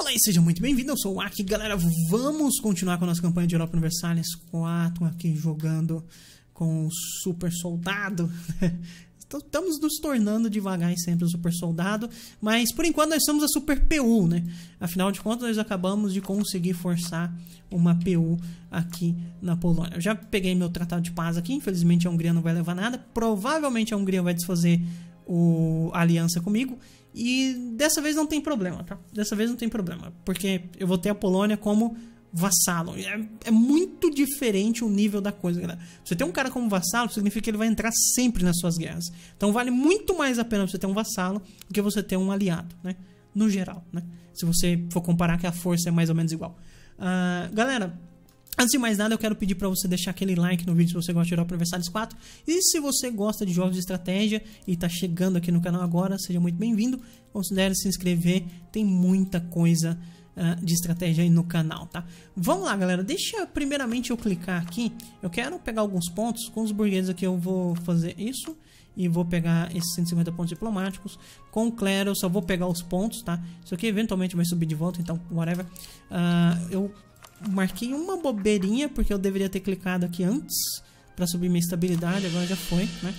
Fala aí, seja muito bem-vindo, eu sou o Aki, galera, vamos continuar com a nossa campanha de Europa Universalis 4 aqui jogando com o Super Soldado. Estamos nos tornando devagar e sempre o Super Soldado, mas por enquanto nós somos a Super PU, né? Afinal de contas nós acabamos de conseguir forçar uma PU aqui na Polônia. Eu já peguei meu tratado de paz aqui, infelizmente a Hungria não vai levar nada, provavelmente a Hungria vai desfazer a aliança comigo. E dessa vez não tem problema, tá? Dessa vez não tem problema, porque eu vou ter a Polônia como vassalo. É muito diferente o nível da coisa, galera. Você ter um cara como vassalo significa que ele vai entrar sempre nas suas guerras. Então vale muito mais a pena você ter um vassalo do que você ter um aliado, né? No geral, né? Se você for comparar que a força é mais ou menos igual. Galera, antes de mais nada, eu quero pedir para você deixar aquele like no vídeo se você gosta de Europa Universalis 4. E se você gosta de jogos de estratégia e está chegando aqui no canal agora, seja muito bem-vindo. Considere se inscrever, tem muita coisa de estratégia aí no canal, tá? Vamos lá, galera, deixa primeiramente eu clicar aqui. Eu quero pegar alguns pontos. Com os burgueses aqui eu vou fazer isso. E vou pegar esses 150 pontos diplomáticos. Com o clero eu só vou pegar os pontos, tá? Isso aqui eventualmente vai subir de volta, então whatever. Eu marquei uma bobeirinha porque eu deveria ter clicado aqui antes para subir minha estabilidade, agora já foi, né?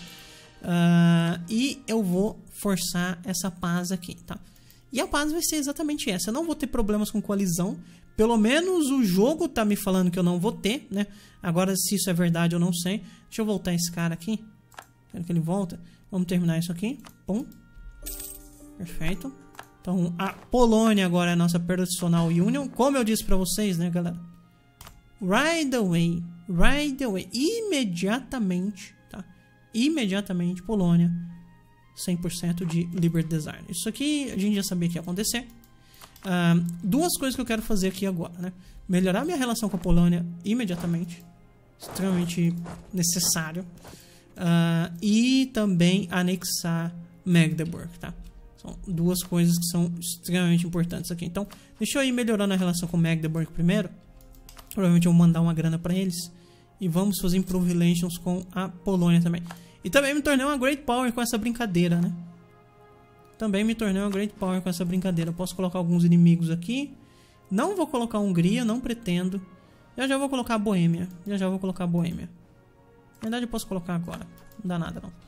E eu vou forçar essa paz aqui, tá? E a paz vai ser exatamente essa. Eu não vou ter problemas com coalizão. Pelo menos o jogo tá me falando que eu não vou ter, né? Agora, se isso é verdade, eu não sei. Deixa eu voltar esse cara aqui. Quero que ele volte. Vamos terminar isso aqui. Pum. Perfeito. Então, a Polônia agora é a nossa Personal Union. Como eu disse pra vocês, né, galera? Right away. Right away. Imediatamente, tá? Imediatamente, Polônia. 100% de Liberty Design. Isso aqui a gente já sabia que ia acontecer. Duas coisas que eu quero fazer aqui agora, né? Melhorar minha relação com a Polônia imediatamente. Extremamente necessário. E também anexar Magdeburg, tá? São duas coisas que são extremamente importantes aqui. Então, deixa eu ir melhorando a relação com Magdeburg primeiro. Provavelmente eu vou mandar uma grana pra eles. E vamos fazer Improve Relations com a Polônia também. E também me tornei uma Great Power com essa brincadeira, né? Também me tornei uma Great Power com essa brincadeira. Eu posso colocar alguns inimigos aqui. Não vou colocar a Hungria, não pretendo. Já vou colocar a Boêmia. Já vou colocar a Boêmia. Na verdade eu posso colocar agora. Não dá nada não.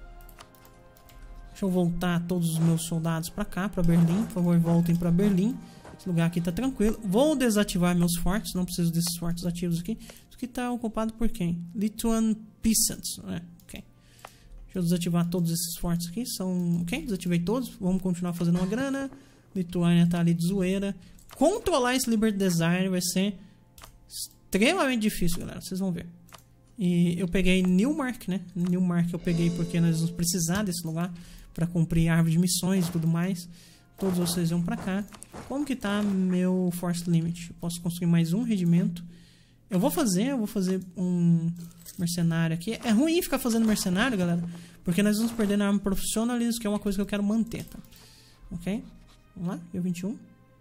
Deixa eu voltar todos os meus soldados pra cá, pra Berlim. Por favor, voltem pra Berlim. Esse lugar aqui tá tranquilo. Vou desativar meus fortes. Não preciso desses fortes ativos aqui. Isso aqui tá ocupado por quem? Lithuan Peasants. Ok. Deixa eu desativar todos esses fortes aqui. São... Ok, desativei todos. Vamos continuar fazendo uma grana. Lituânia tá ali de zoeira. Controlar esse Liberty Design vai ser extremamente difícil, galera. Vocês vão ver. E eu peguei Newmark, né? Newmark eu peguei porque nós vamos precisar desse lugar para cumprir árvore de missões e tudo mais. Todos vocês vão para cá. Como que tá meu Force Limit? Eu posso construir mais um regimento. Eu vou fazer um mercenário aqui. É ruim ficar fazendo mercenário, galera, porque nós vamos perder na arma profissionalismo, que é uma coisa que eu quero manter, tá? Ok? Vamos lá, eu 21.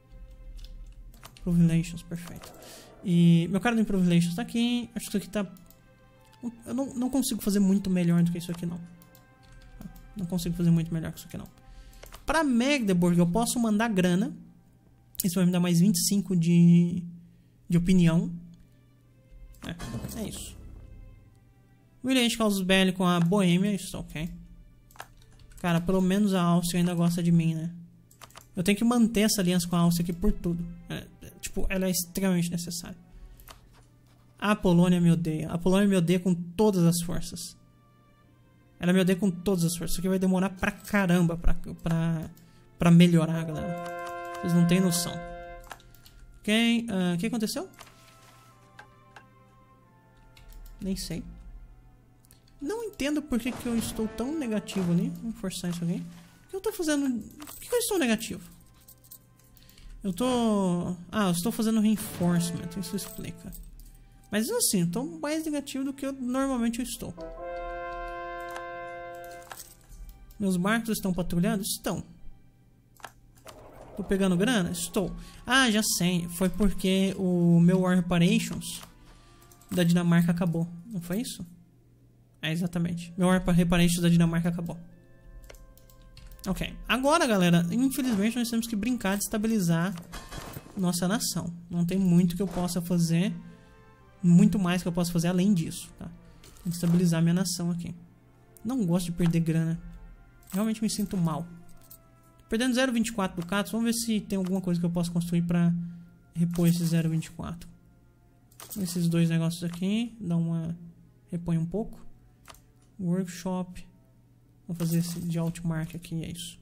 Improve Relations, perfeito. E meu cara do Improve Relations tá aqui. Acho que isso aqui tá... Eu não consigo fazer muito melhor do que isso aqui, não. Não consigo fazer muito melhor que isso aqui, não. Para Magdeburg, eu posso mandar grana. Isso vai me dar mais 25 de opinião. É isso. William Casus Belli com a Boêmia. Isso tá ok. Cara, pelo menos a Áustria ainda gosta de mim, né? Eu tenho que manter essa aliança com a Áustria aqui por tudo. Tipo, ela é extremamente necessária. A Polônia me odeia. A Polônia me odeia com todas as forças. Ela me odeia com todas as forças. Isso aqui vai demorar pra caramba pra melhorar, galera. Vocês não têm noção. Ok. O que aconteceu? Nem sei. Não entendo por que eu estou tão negativo ali. Vamos forçar isso aqui. O que eu estou fazendo? Por que eu estou negativo? Eu estou fazendo reinforcement. Isso explica. Mas assim, eu estou mais negativo do que normalmente eu estou. Meus barcos estão patrulhando? Estão. Estou pegando grana? Estou. Ah, já sei. Foi porque o meu War Reparations da Dinamarca acabou. Não foi isso? É, exatamente. Meu War Reparations da Dinamarca acabou. Ok. Agora, galera, infelizmente nós temos que brincar de estabilizar nossa nação. Não tem muito que eu possa fazer, muito mais que eu possa fazer além disso, tá? Tem que estabilizar minha nação aqui. Não gosto de perder grana. Realmente me sinto mal. Perdendo 0,24 ducados. Vamos ver se tem alguma coisa que eu possa construir pra repor esse 0,24. Esses dois negócios aqui. Repõe um pouco. Workshop. Vamos fazer esse de Altmark aqui. É isso.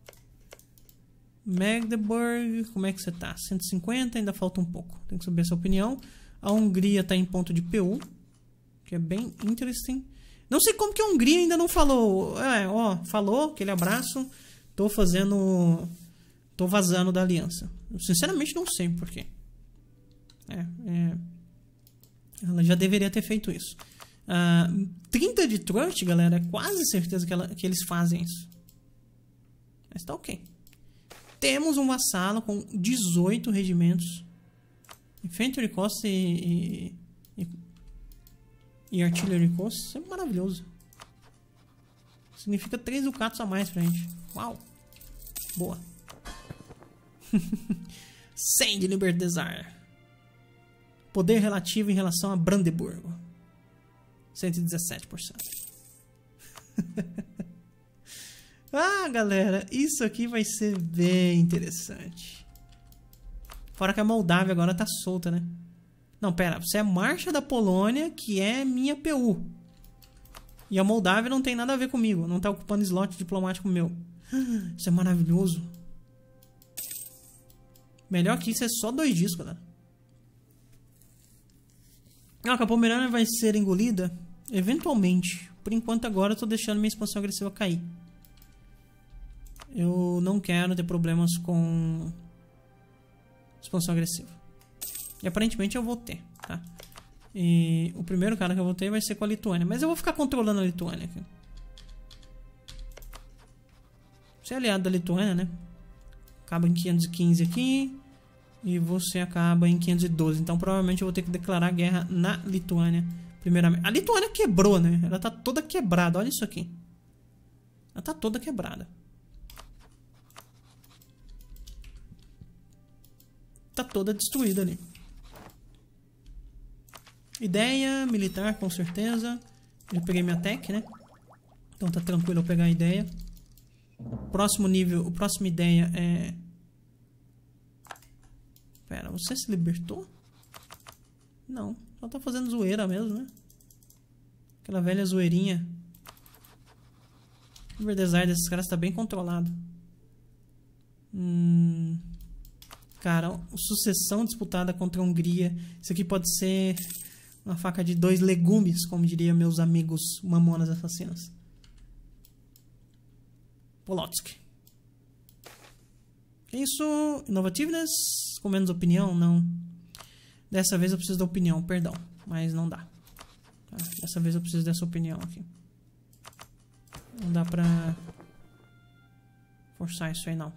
Magdeburg. Como é que você tá? 150. Ainda falta um pouco. Tem que saber essa opinião. A Hungria tá em ponto de PU. Que é bem interesting. Não sei como que a Hungria ainda não falou. Falou. Aquele abraço. Tô vazando da aliança. Eu, sinceramente não sei porquê. Ela já deveria ter feito isso. 30 de trust, galera. É quase certeza que eles fazem isso. Mas tá ok. Temos um vassalo com 18 regimentos. Infantry Cost e Artillery Cost. Isso é maravilhoso. Significa 3 ducatos a mais pra gente. Uau. Boa. 100 de Libertezar. Poder relativo em relação a Brandeburgo. 117%. Galera. Isso aqui vai ser bem interessante. Fora que a Moldávia agora tá solta, né? Não, pera. Você é Marcha da Polônia, que é minha PU. E a Moldávia não tem nada a ver comigo. Não tá ocupando slot diplomático meu. Isso é maravilhoso. Melhor que isso é só 2 discos, galera. A Pomerânia vai ser engolida eventualmente. Por enquanto agora eu tô deixando minha expansão agressiva cair. Eu não quero ter problemas com expansão agressiva. E aparentemente eu vou ter, tá? E o primeiro cara que eu vou ter vai ser com a Lituânia. Mas eu vou ficar controlando a Lituânia aqui. Você é aliado da Lituânia, né? Acaba em 515 aqui. E você acaba em 512. Então provavelmente eu vou ter que declarar guerra na Lituânia primeiramente. A Lituânia quebrou, né? Ela tá toda quebrada. Olha isso aqui. Ela tá toda quebrada. Tá toda destruída ali. Ideia militar, com certeza. Eu peguei minha tech, né? Então tá tranquilo eu pegar a ideia. Próximo nível, a próxima ideia é... Pera, você se libertou? Não, só tá fazendo zoeira mesmo, né? Aquela velha zoeirinha. O design desses caras tá bem controlado. Cara, sucessão disputada contra a Hungria. Isso aqui pode ser uma faca de 2 legumes, como diriam meus amigos mamonas assassinas. Polotsk. Que isso? Innovativeness? Com menos opinião? Não. Dessa vez eu preciso da opinião, perdão. Mas não dá. Dessa vez eu preciso dessa opinião aqui. Não dá pra forçar isso aí, não.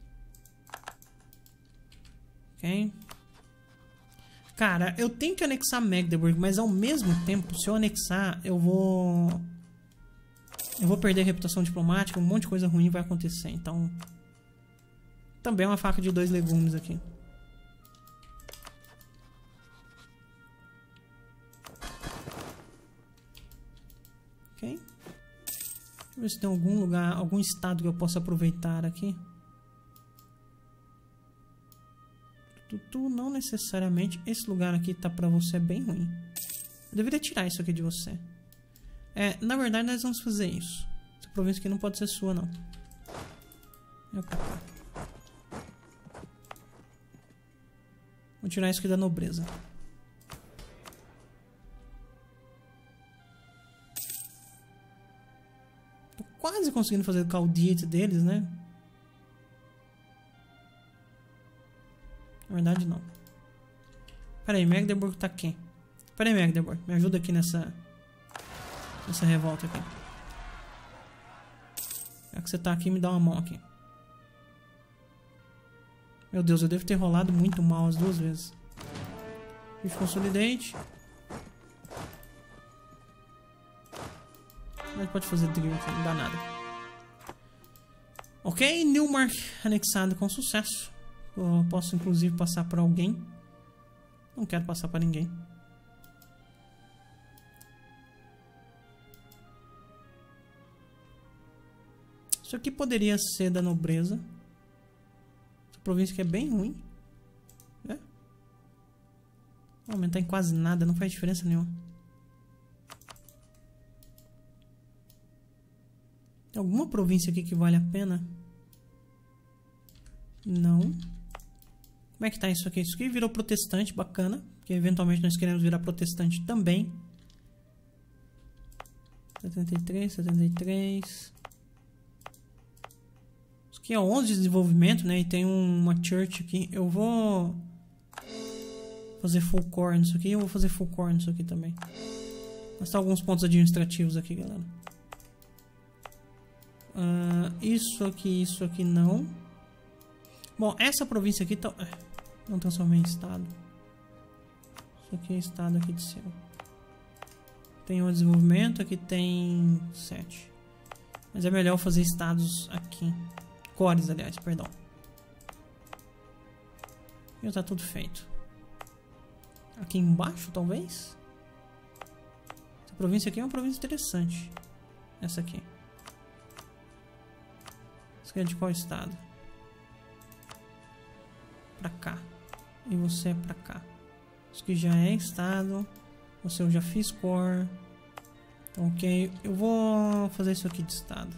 Ok. Cara, eu tenho que anexar Magdeburg, mas ao mesmo tempo, se eu anexar, eu vou perder reputação diplomática, um monte de coisa ruim vai acontecer, então... Também é uma faca de 2 legumes aqui. Ok. Deixa eu ver se tem algum lugar, algum estado que eu possa aproveitar aqui. Não necessariamente. Esse lugar aqui tá pra você bem ruim. Eu deveria tirar isso aqui de você. Na verdade nós vamos fazer isso. Essa província aqui não pode ser sua, não. Vou tirar isso aqui da nobreza. Tô quase conseguindo fazer o Caudiate deles, né? Na verdade, não. Pera aí, Magdeburg tá aqui. Pera aí, Magdeburg. Me ajuda aqui nessa revolta aqui. Já que você tá aqui, me dá uma mão aqui. Meu Deus, eu devo ter rolado muito mal as 2 vezes. Fiz Consolidate. Mas pode fazer drill aqui, não dá nada. Ok, Neumark anexado com sucesso. Eu posso inclusive passar para alguém. Não quero passar para ninguém. Isso aqui poderia ser da nobreza. Essa província aqui é bem ruim. É. Não aumentar em quase nada, não faz diferença nenhuma. Tem alguma província aqui que vale a pena? Não. Como é que tá isso aqui? Isso aqui virou protestante, bacana. Porque eventualmente nós queremos virar protestante também. 73, 73. Isso aqui é 11 de desenvolvimento, né? E tem uma church aqui. Eu vou fazer full core nisso aqui. Eu vou fazer full core nisso aqui também. Gastar alguns pontos administrativos aqui, galera. Isso aqui não. Bom, essa província aqui tá... não transformei em estado. Isso aqui é estado aqui de cima. Tem um desenvolvimento, aqui tem 7. Mas é melhor fazer estados aqui. Cores, aliás, perdão. Já tá tudo feito. Aqui embaixo, talvez? Essa província aqui é uma província interessante. Essa aqui. Essa aqui é de qual estado? Pra cá. E você é pra cá. Isso aqui já é estado. Você eu já fiz core. Então, ok. Eu vou fazer isso aqui de estado.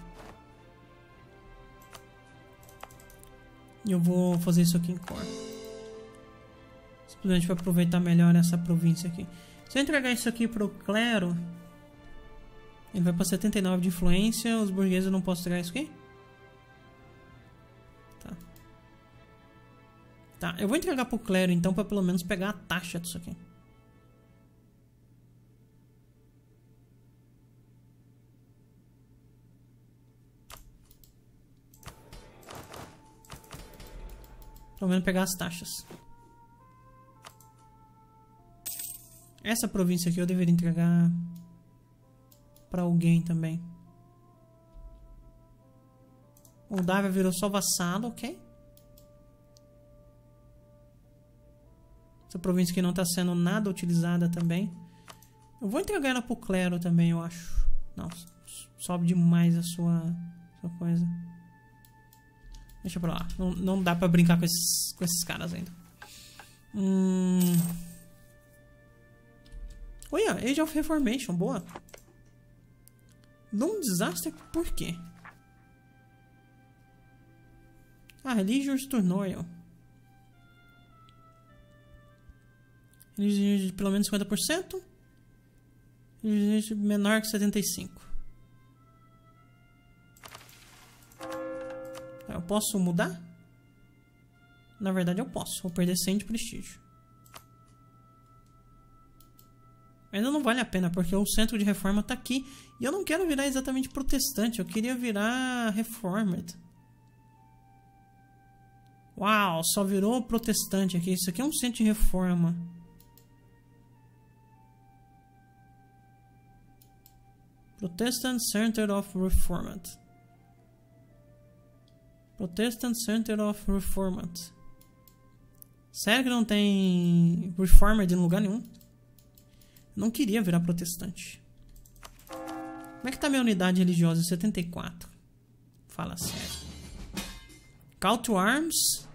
E eu vou fazer isso aqui em core. Simplesmente para aproveitar melhor essa província aqui. Se eu entregar isso aqui pro clero, ele vai para 79 de influência. Os burgueses eu não posso entregar isso aqui? Tá, eu vou entregar pro clero então para pelo menos pegar a taxa disso aqui. Pelo menos pegar as taxas. Essa província aqui eu deveria entregar para alguém também. Moldávia virou só vassalo, ok? Essa província aqui não está sendo nada utilizada também. Eu vou entregar ela pro clero também, eu acho. Não, sobe demais a sua coisa. Deixa pra lá. Não dá pra brincar com esses caras ainda. Olha, Age of Reformation, boa. Num desastre, por quê? Religious Turmoil. Exige pelo menos 50%. Exige menor que 75%. Eu posso mudar? Na verdade eu posso. Vou perder 100 de prestígio. Ainda não vale a pena, porque o centro de reforma tá aqui. E eu não quero virar exatamente protestante. Eu queria virar reformed. Uau, só virou protestante aqui. Isso aqui é um centro de reforma. Protestant Center of Reformed. Protestant Center of Reformed. Sério que não tem Reformed em lugar nenhum? Eu não queria virar protestante. Como é que tá minha unidade religiosa? 74. Fala sério. Call to Arms.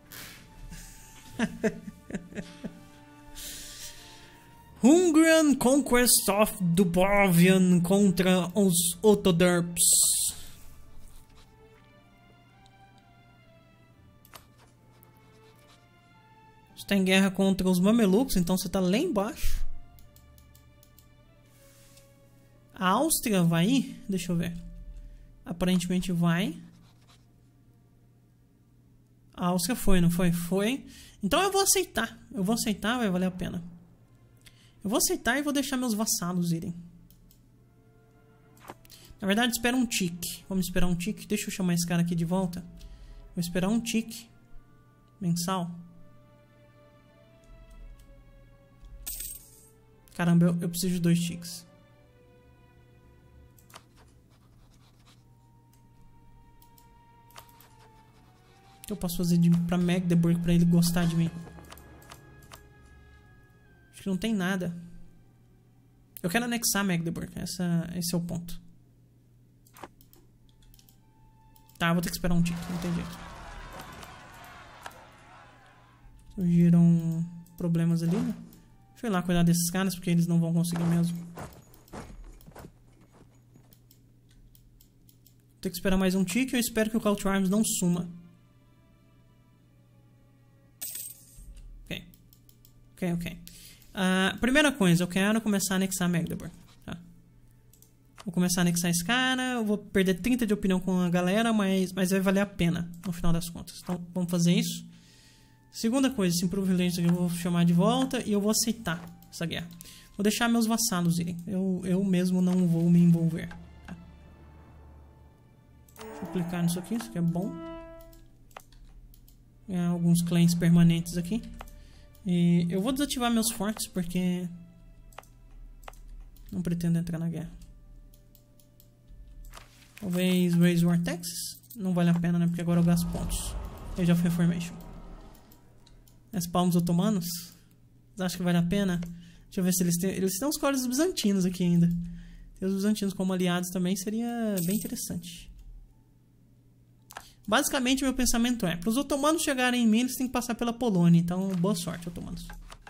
Hungarian Conquest of Dubravian contra os Otoderps. Você está em guerra contra os Mamelucos, então você está lá embaixo. A Áustria vai ir? Deixa eu ver. Aparentemente vai. A Áustria foi, não foi? Foi. Então eu vou aceitar. Eu vou aceitar, vai valer a pena. Eu vou aceitar e vou deixar meus vassalos irem. Na verdade, espera um tique. Vamos esperar um tique. Deixa eu chamar esse cara aqui de volta. Vou esperar um tique mensal. Caramba, eu preciso de 2 tiques. que eu posso fazer pra Magdeburg pra ele gostar de mim? Acho que não tem nada. Eu quero anexar Magdeburg. Esse é o ponto. Tá, vou ter que esperar um tico. Não tem jeito. Surgiram problemas ali, né? Deixa eu ir lá cuidar desses caras, porque eles não vão conseguir mesmo. Vou ter que esperar mais um tico e eu espero que o Call to Arms não suma. Ok. Primeira coisa, eu quero começar a anexar Magdeburg. Tá? Vou começar a anexar esse cara. Eu vou perder 30 de opinião com a galera, mas vai valer a pena no final das contas. Então vamos fazer isso. Segunda coisa, esse Improve Relations eu vou chamar de volta e eu vou aceitar essa guerra. Vou deixar meus vassalos irem. Eu mesmo não vou me envolver. Tá? Deixa eu clicar nisso aqui, isso aqui é bom. Ganhar alguns claims permanentes aqui. E eu vou desativar meus fortes porque não pretendo entrar na guerra. Talvez Raise War Taxes. Não vale a pena, né? Porque agora eu gasto pontos. Eu já fui Formation. As palmas otomanos. Vocês acham que vale a pena? Deixa eu ver se eles têm. Eles têm os códigos bizantinos aqui ainda. Ter os bizantinos como aliados também seria bem interessante. Basicamente, meu pensamento é: para os otomanos chegarem em mim, eles têm que passar pela Polônia. Então, boa sorte, otomanos.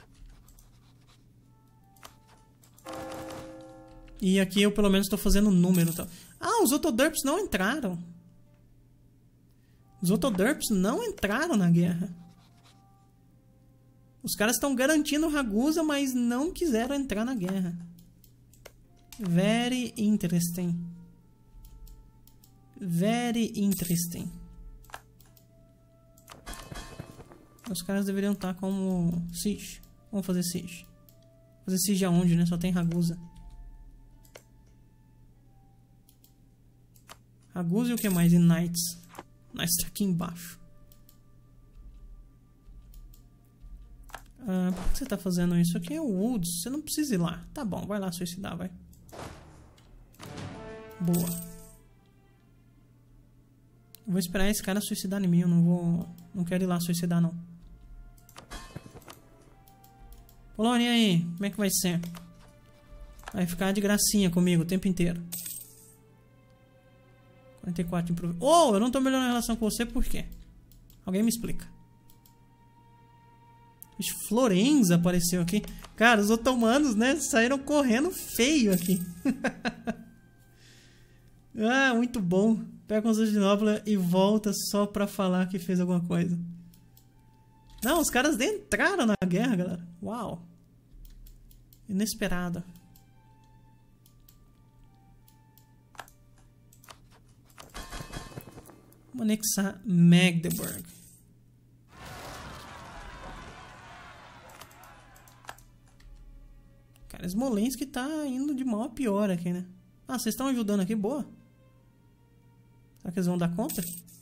E aqui eu pelo menos estou fazendo número. Tá? Os Otodurps não entraram. Os Otodurps não entraram na guerra. Os caras estão garantindo Ragusa, mas não quiseram entrar na guerra. Very interesting. Very interesting. Os caras deveriam estar como siege. Vamos fazer siege. Fazer siege aonde, né? Só tem Ragusa. Ragusa e o que mais? E Knights. Knights tá aqui embaixo. Por que você tá fazendo isso? Aqui é o Woods. Você não precisa ir lá. Tá bom, vai lá suicidar, vai. Boa. Eu vou esperar esse cara suicidar em mim. Eu não quero ir lá suicidar, não. Polônia aí, como é que vai ser? Vai ficar de gracinha comigo o tempo inteiro. 44 improviso. Eu não tô melhorando a relação com você, por quê? Alguém me explica. Florença apareceu aqui. Cara, os otomanos, né, saíram correndo feio aqui. Muito bom. Pega Constantinopla e volta só pra falar que fez alguma coisa. Não, os caras nem entraram na guerra, galera. Uau. Inesperado. Vamos anexar Magdeburg. Cara, Smolensk tá indo de mal a pior aqui, né? Vocês estão ajudando aqui? Boa. Será que eles vão dar conta?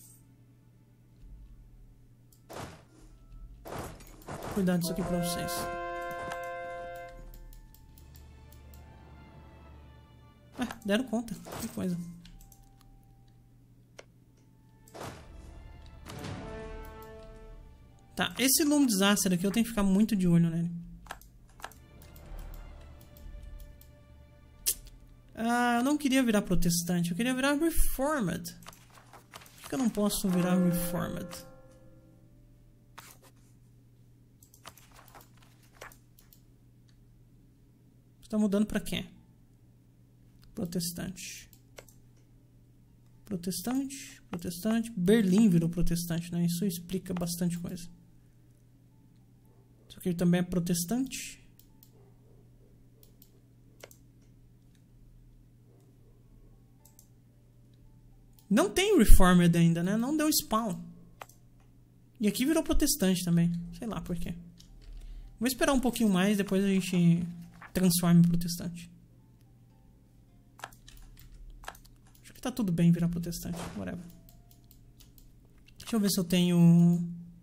Cuidado disso aqui pra vocês. Deram conta. Que coisa. Tá, esse Loom Disaster aqui eu tenho que ficar muito de olho nele. Eu não queria virar protestante, eu queria virar Reformed. Por que eu não posso virar Reformed? Você tá mudando pra quê? Protestante. Protestante, protestante. Berlim virou protestante, né? Isso explica bastante coisa. Isso aqui também é protestante. Não tem Reformed ainda, né? Não deu spawn. E aqui virou protestante também. Sei lá por quê. Vou esperar um pouquinho mais, depois a gente transforma em protestante. Acho que tá tudo bem virar protestante. Whatever. Deixa eu ver se eu tenho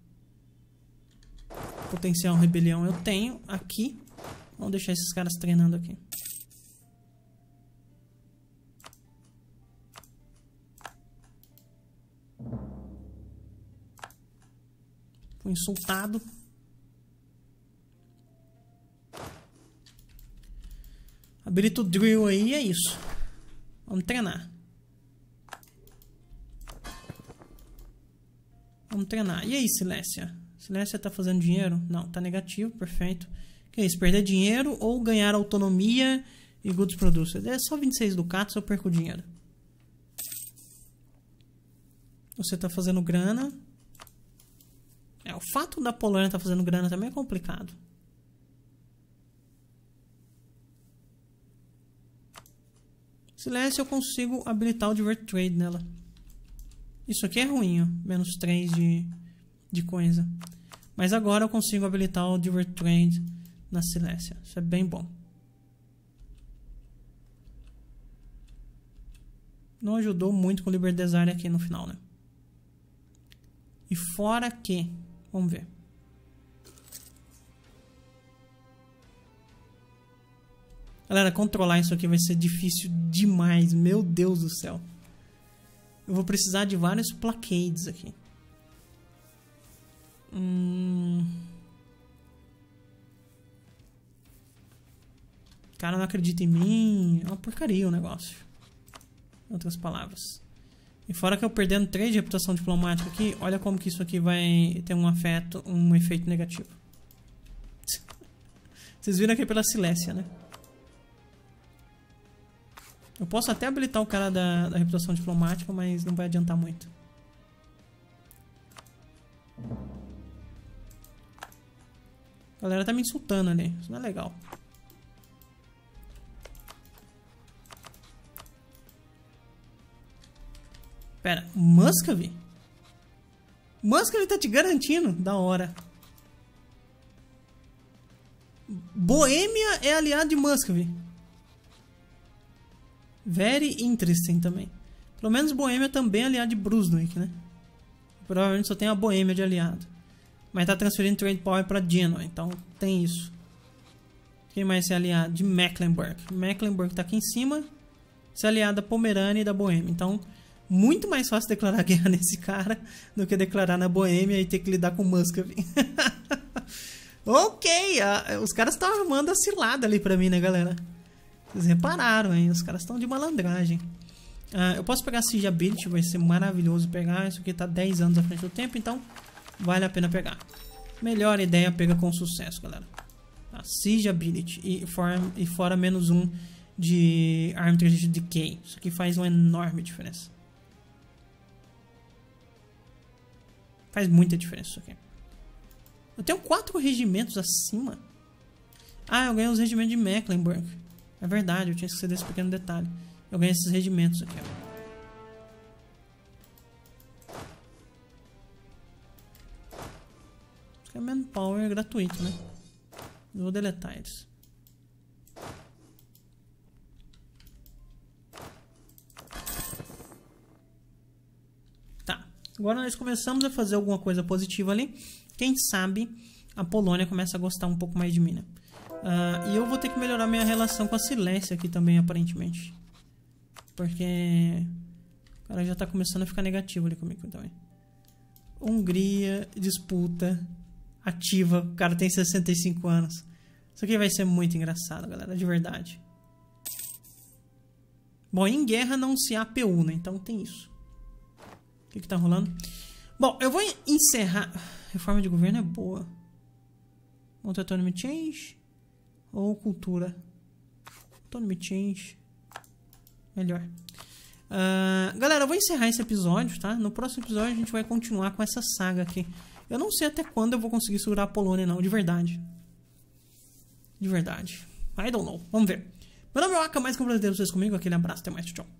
potencial rebelião. Eu tenho aqui. Vamos deixar esses caras treinando aqui. insultado. Habilita o drill aí e é isso. Vamos treinar. Vamos treinar. E aí, Silécia? Silécia tá fazendo dinheiro? Não, tá negativo, perfeito. Que é isso? Perder dinheiro ou ganhar autonomia e goods producers? É só 26 ducatos, eu perco dinheiro. Você tá fazendo grana. O fato da Polônia tá fazendo grana também é complicado. Silécia, eu consigo habilitar o Divert Trade nela. Isso aqui é ruim, ó. Menos 3 de coisa. Mas agora eu consigo habilitar o Divert Trade na Silécia. Isso é bem bom. Não ajudou muito com o Liber Desire aqui no final, né? E fora que... Vamos ver. Galera, controlar isso aqui vai ser difícil demais. Meu Deus do céu. Eu vou precisar de vários plaqueades aqui. O cara não acredita em mim. É uma porcaria o negócio. Em outras palavras. E fora que eu perdendo 3 de reputação diplomática aqui, olha como que isso aqui vai ter um efeito negativo. Vocês viram aqui pela Silécia, né? Eu posso até habilitar o cara da reputação diplomática, mas não vai adiantar muito. A galera tá me insultando ali. Isso não é legal. Pera, Muscovy? Muscovy tá te garantindo? Da hora. Boêmia é aliado de Muscovy. Very interesting também. Pelo menos Boêmia também é aliado de Brunswick, né? Provavelmente só tem a Boêmia de aliado. Mas tá transferindo Trade Power pra Genoa, então tem isso. Quem mais é aliado? De Mecklenburg. Mecklenburg tá aqui em cima. Se é aliado da Pomerânia e da Boêmia. Então, muito mais fácil declarar guerra nesse cara do que declarar na Boêmia e ter que lidar com Muscovy. Ok, os caras estão armando a cilada ali pra mim, né, galera? Vocês repararam, hein? Os caras estão de malandragem. Eu posso pegar Siege Ability, vai ser maravilhoso pegar. Isso aqui tá 10 anos à frente do tempo, então vale a pena pegar. Melhor ideia, pega com sucesso, galera. Siege Ability e fora menos 1 de Arm Tradition Decay. Isso aqui faz uma enorme diferença. Faz muita diferença isso aqui. Eu tenho 4 regimentos acima. Eu ganhei os regimentos de Mecklenburg. É verdade, eu tinha esquecido desse pequeno detalhe. Eu ganhei esses regimentos aqui, ó. Isso aqui é manpower gratuito, né? Eu vou deletar eles. Tá. Agora nós começamos a fazer alguma coisa positiva ali. Quem sabe a Polônia começa a gostar um pouco mais de mim, né? E eu vou ter que melhorar minha relação com a Silécia aqui também, aparentemente. Porque o cara já tá começando a ficar negativo ali comigo também. Hungria, disputa ativa. O cara tem 65 anos. Isso aqui vai ser muito engraçado, galera, de verdade. Bom, em guerra não se há APU, né? Então tem isso. O que tá rolando? Bom, eu vou encerrar. Reforma de governo é boa. Autonomy Change ou cultura? Autonomy Change. Melhor. Galera, eu vou encerrar esse episódio, tá? No próximo episódio a gente vai continuar com essa saga aqui. Eu não sei até quando eu vou conseguir segurar a Polônia, não. De verdade. De verdade. I don't know. Vamos ver. Meu nome é Waka, mais que um prazer ter vocês comigo. Aquele abraço, até mais. Tchau.